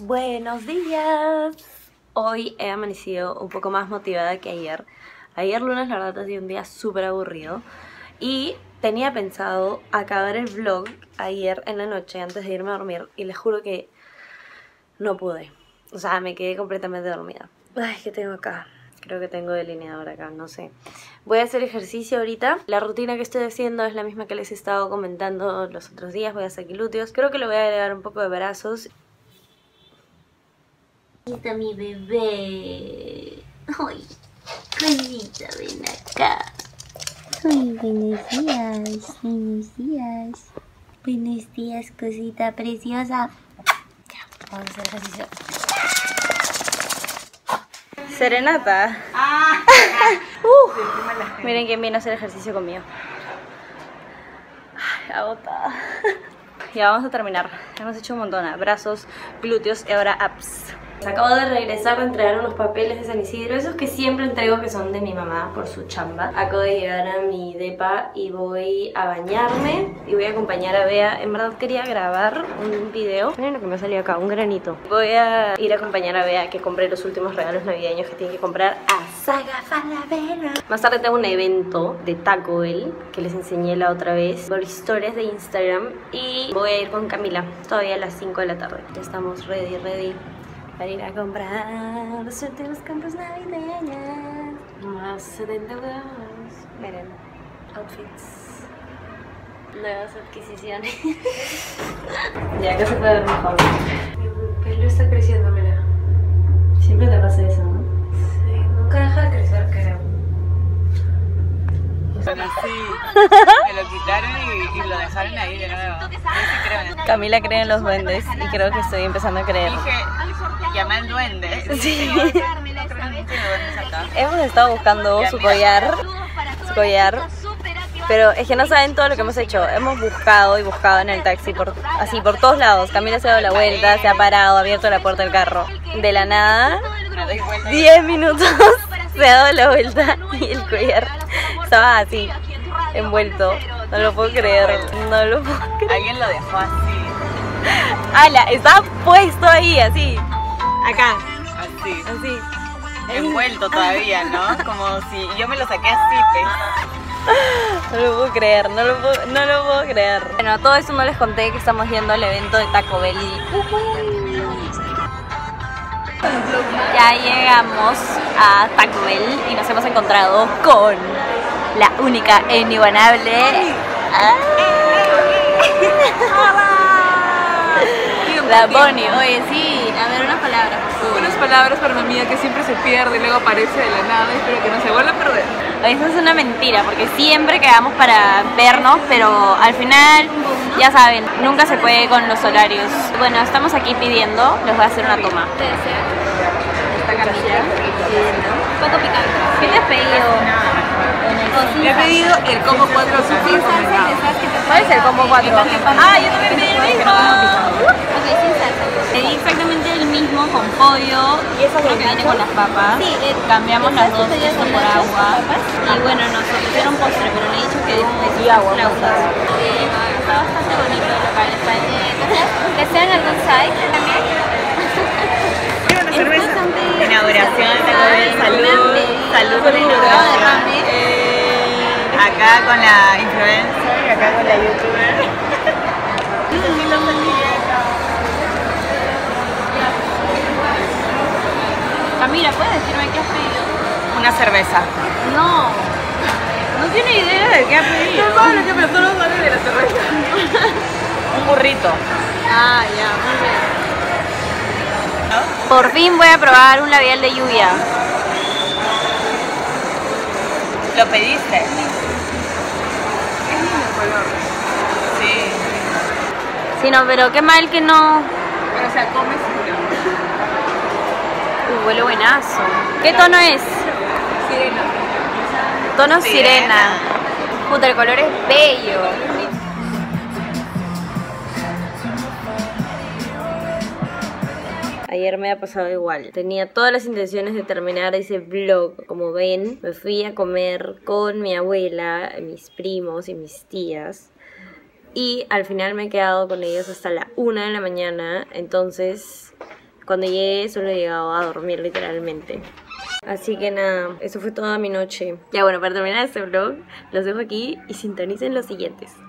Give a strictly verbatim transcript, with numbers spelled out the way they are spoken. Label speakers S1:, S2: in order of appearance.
S1: Buenos días. Hoy he amanecido un poco más motivada que ayer. Ayer lunes la verdad ha sido un día súper aburrido y tenía pensado acabar el vlog ayer en la noche antes de irme a dormir y les juro que no pude. O sea, me quedé completamente dormida. Ay, ¿qué tengo acá? Creo que tengo delineador acá, no sé. Voy a hacer ejercicio ahorita. La rutina que estoy haciendo es la misma que les he estado comentando los otros días. Voy a hacer glúteos. Creo que le voy a agregar un poco de brazos. Aquí está mi bebé. Ay, cosita, ven acá. Ay, buenos días, buenos días. Buenos días, cosita preciosa. Ya, vamos a hacer ejercicio. Serenata. Ah. uh, miren quién viene a hacer ejercicio conmigo. Ay, agotada. Ya vamos a terminar. Hemos hecho un montón. Brazos, glúteos y ahora abs. Acabo de regresar a entregar unos papeles de San Isidro, esos que siempre entrego que son de mi mamá por su chamba. Acabo de llegar a mi depa y voy a bañarme y voy a acompañar a Bea. En verdad quería grabar un video. Miren lo que me ha salido acá, un granito. Voy a ir a acompañar a Bea que compré los últimos regalos navideños que tiene que comprar a Saga Falabella. Más tarde tengo un evento de Taco Bell que les enseñé la otra vez por historias de Instagram y voy a ir con Camila todavía a las cinco de la tarde. Ya estamos ready, ready para ir a comprar los últimos compras navideñas. Más setenta euros. Miren, outfits. Nuevas adquisiciones. Ya que se puede ver mejor.
S2: Mi pelo está creciendo, mira.
S1: Siempre te pasa eso, ¿no?
S2: Sí, nunca deja de crecer, creo.
S3: Pero sí, me lo quitaron y, y lo dejaron ahí de nuevo. Yo sí creo en eso.
S1: Camila cree en los duendes y creo que estoy empezando a creer.
S3: Dije, llama al duende.
S1: Sí.
S3: Yo no creo en este duendes acá.
S1: Hemos estado buscando su collar, su collar, pero es que no saben todo lo que hemos hecho. Hemos buscado y buscado en el taxi, por, así por todos lados. Camila se ha dado la vuelta, se ha parado, ha abierto la puerta del carro. De la nada, diez minutos, se ha dado la vuelta y el collar estaba así, envuelto. No lo puedo creer, no lo puedo creer.
S3: Alguien lo dejó así.
S1: ¡Hala! Estaba puesto ahí, así. Acá.
S3: Así.
S1: Así.
S3: Envuelto todavía, ¿no? Como si yo me lo saqué así, pues.
S1: No lo puedo creer, no lo puedo, no lo puedo creer. Bueno, todo eso no les conté que estamos yendo al evento de Taco Bell. Ya llegamos a Taco Bell y nos hemos encontrado con la única e inigualable la Bonnie. Oye, sí, a ver, unas palabras.
S2: Unas palabras para mi amiga que siempre se pierde y luego aparece de la nada. Espero que no se vuelva a perder.
S1: Eso es una mentira, porque siempre quedamos para vernos, pero al final, ya saben, nunca se puede con los horarios. Bueno, estamos aquí pidiendo, les voy a hacer una toma. Esta Camila pidiendo. ¿Cuánto picante? ¿Qué te has pedido?
S2: Le he pedido el combo cuatro sin salsa.
S1: ¿Cuál es el combo cuatro? Ah, yo también pedí el mismo.
S4: Ok, sin salsa.
S1: Pedí exactamente el mismo con pollo y eso creo que viene con las papas.
S4: Sí, eh,
S1: cambiamos las dos
S4: pedías
S1: queso
S4: con
S1: por
S4: nachos,
S1: agua.
S4: papas.
S1: Y bueno, nos ofrecieron postre, pero le he dicho que necesito agua. Está bastante bonito el local, está en...
S4: ¿Que sean algún side también?
S3: Quiero una cerveza.
S4: bastante...
S3: Inauguración, Taco Bell, salud. Salud por la inauguración. Eh, acá con la influencer y acá con la youtuber.
S1: Camila, ¿puedes decirme qué has pedido?
S3: Una cerveza.
S1: No, no tiene idea de qué ha pedido.
S2: No sabes lo que me solo sale de la cerveza.
S3: Un burrito.
S1: Ah, ya, muy bien. Por fin voy a probar un labial de lluvia.
S3: ¿Lo pediste?
S2: Es lindo el color.
S3: Sí.
S1: Sí, no, pero qué mal que no...
S2: Pero o sea, comes y
S1: Uy, huele buenazo. ¿Qué tono es?
S2: sirena.
S1: Tono
S3: Sirena.
S1: sirena. Puta, el color es bello. Ayer me ha pasado igual. Tenía todas las intenciones de terminar ese vlog. Como ven, me fui a comer con mi abuela, mis primos y mis tías. Y al final me he quedado con ellos hasta la una de la mañana. Entonces, Cuando llegué solo he llegado a dormir literalmente. Así que nada, eso fue toda mi noche. Ya bueno, para terminar este vlog, los dejo aquí y sintonicen los siguientes.